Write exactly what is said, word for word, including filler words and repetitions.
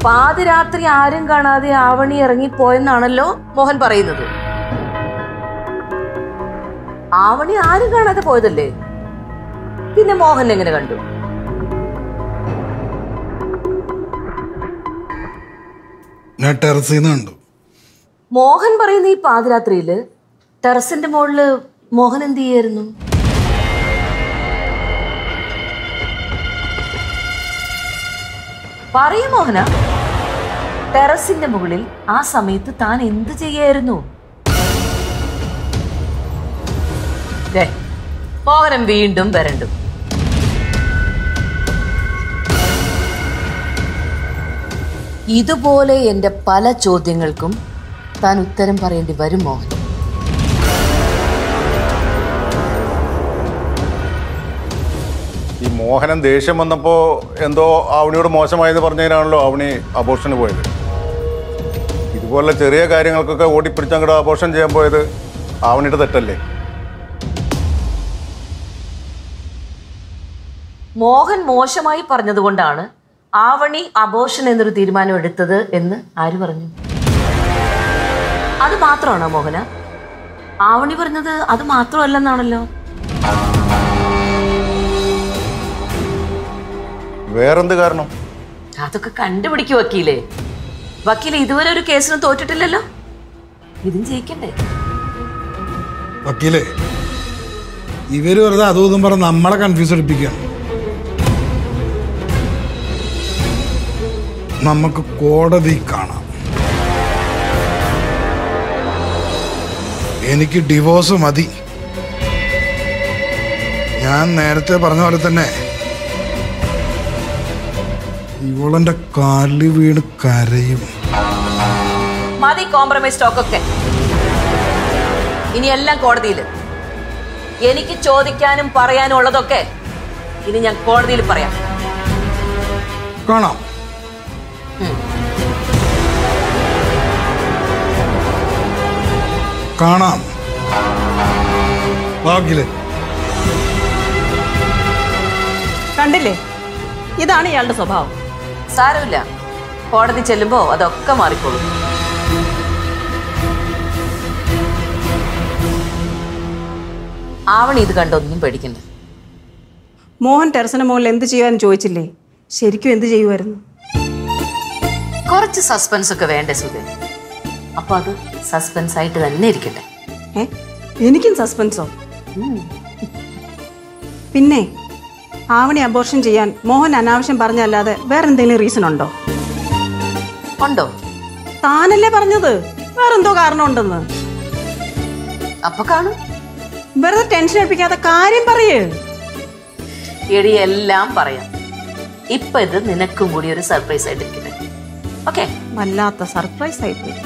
പാതിരാത്രി ആരും കാണാതെ ആവണി ഇറങ്ങിപ്പോയെന്നാണല്ലോ മോഹൻ പറയുന്നത്. ആവണി ആരും കാണാതെ പോയതല്ലേ, പിന്നെ മോഹൻ എങ്ങനെ കണ്ടു? ഞാൻ ടെറസിൽ നിന്ന് കണ്ടു. മോഹൻ പറയുന്ന ഈ പാതിരാത്രിയില് ടെറസിന്റെ മുകളില് മോഹൻ എന്ത് ചെയ്യായിരുന്നു? പറയൂ മോഹന, ടെറസിന്റെ മുകളിൽ ആ സമയത്ത് താൻ എന്ത് ചെയ്യായിരുന്നു? മോഹനം വീണ്ടും വരണ്ടു. ഇതുപോലെ എന്റെ പല ചോദ്യങ്ങൾക്കും താൻ ഉത്തരം പറയേണ്ടി വരും മോഹൻ. ഈ മോഹനം ദേഷ്യം വന്നപ്പോ എന്തോ ആവണിയോട് മോശമായെന്ന് പറഞ്ഞതിനാണല്ലോ ആവണി അബോർഷന് പോയത്. ഇതുപോലുള്ള ചെറിയ കാര്യങ്ങൾക്കൊക്കെ ഓടിപ്പിടിച്ചങ്ങോട്ട് അബോർഷൻ ചെയ്യാൻ പോയത് ആവണിയുടെ തെറ്റല്ലേ? മോഹൻ മോശമായി പറഞ്ഞതുകൊണ്ടാണ് ആവണി അബോർഷൻ എന്നൊരു തീരുമാനം എടുത്തത് എന്ന് ആര് പറഞ്ഞു? അത് മാത്രമാണോ മോഹന? ആവണി പറഞ്ഞത് അത് മാത്രമല്ലെന്നാണല്ലോ. വേറെന്ത് കാരണം? അതൊക്കെ കണ്ടുപിടിക്കു വക്കീലേ. വക്കീല് ഇതുവരെ ഒരു കേസിനും തോറ്റിട്ടില്ലല്ലോ, ഇതും ജയിക്കണ്ടേ? വക്കീലേ, ഇവര് വെറുതെ അതും ഇതും പറഞ്ഞ് നമ്മളെ കൺഫ്യൂസ് എടുപ്പിക്കുകയാണ്. നമുക്ക് കോടതി കാണാം. എനിക്ക് ഡിവോഴ്സ് മതി. ഞാൻ നേരത്തെ പറഞ്ഞ പോലെ തന്നെ ഇവളെന്റെ കാലിൽ വീണ് കരയും. മതി കോംപ്രമൈസ് ടോക്കൊക്കെ. ഇനി എല്ലാം കോടതിയിൽ. എനിക്ക് ചോദിക്കാനും പറയാനും ഉള്ളതൊക്കെ ഇനി ഞാൻ കോടതിയിൽ പറയാം. കാണാം. കാണാം. കണ്ടില്ലേ, ഇതാണ് ഇയാളുടെ സ്വഭാവം. സാരമില്ല, കോടതി ചെല്ലുമ്പോ അതൊക്കെ മാറിക്കോളും. ആവണി ഇത് കണ്ടൊന്നും പേടിക്കണ്ട. മോഹൻ ടെറസിന് മുകളിൽ എന്ത് ചെയ്യാൻ ചോദിച്ചില്ലേ? ശരിക്കും എന്ത് ചെയ്യുമായിരുന്നു? കുറച്ച് സസ്പെൻസ് ഒക്കെ വേണ്ടേ സുധേ? അപ്പൊ അത് സസ്പെൻസ് ആയിട്ട് തന്നെ ഇരിക്കട്ടെ. ഏ, എനിക്കും സസ്പെൻസോ? പിന്നെ ആവണി അബോർഷൻ ചെയ്യാൻ മോഹൻ അനാവശ്യം പറഞ്ഞല്ലാതെ വേറെന്തെങ്കിലും റീസൺ ഉണ്ടോ? ഉണ്ടോ? താനല്ലേ പറഞ്ഞത് വേറെന്തോ കാരണം ഉണ്ടെന്ന്. അപ്പൊ കാണും. വെറുതെ ടെൻഷൻ എടുപ്പിക്കാത്ത കാര്യം പറയേ. എടി, എല്ലാം പറയാം. ഇപ്പൊ ഇത് നിനക്കും കൂടി ഒരു സർപ്രൈസ് ആയിട്ടിരിക്കട്ടെ. ഓക്കെ? വല്ലാത്ത സർപ്രൈസ് ആയിപ്പോയി.